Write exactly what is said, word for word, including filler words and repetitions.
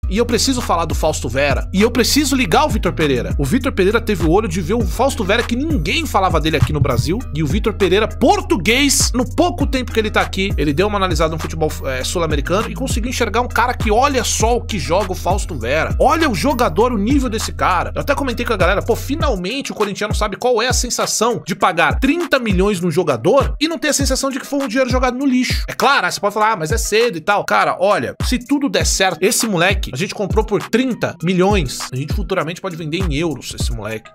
E eu preciso falar do Fausto Vera. E eu preciso ligar o Vitor Pereira. O Vitor Pereira teve o olho de ver o Fausto Vera, que ninguém falava dele aqui no Brasil. E o Vitor Pereira, português, no pouco tempo que ele tá aqui, ele deu uma analisada no futebol é, sul-americano e conseguiu enxergar um cara que olha só o que joga o Fausto Vera. Olha o jogador, o nível desse cara. Eu até comentei com a galera, pô, finalmente o corintiano sabe qual é a sensação de pagar trinta milhões num jogador e não ter a sensação de que foi um dinheiro jogado no lixo. É claro, você pode falar, ah, mas é cedo e tal. Cara, olha, se tudo der certo, esse moleque, a gente comprou por trinta milhões. A gente futuramente pode vender em euros esse moleque.